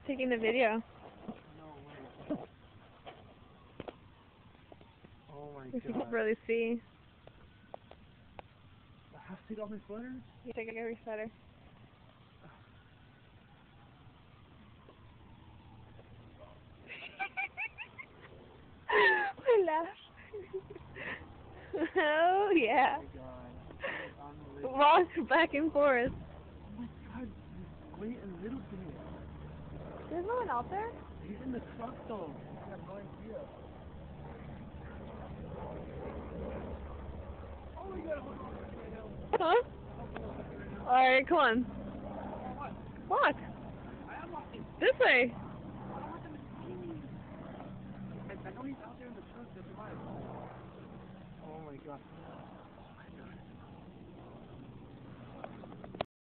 Taking the video. No way. Oh my If you god. can really see. I have to take off my sweater? You take every sweater. My laugh. Oh yeah. Oh my god. That is unbelievable. Walk back and forth. Oh my god, wait a little bit. There's no one out there? He's in the truck though. I have no idea. Oh my god. Huh? Alright, come on. Walk. I am walking. This way. I want them to see me. I know he's out there in the truck. That's why. Oh my god.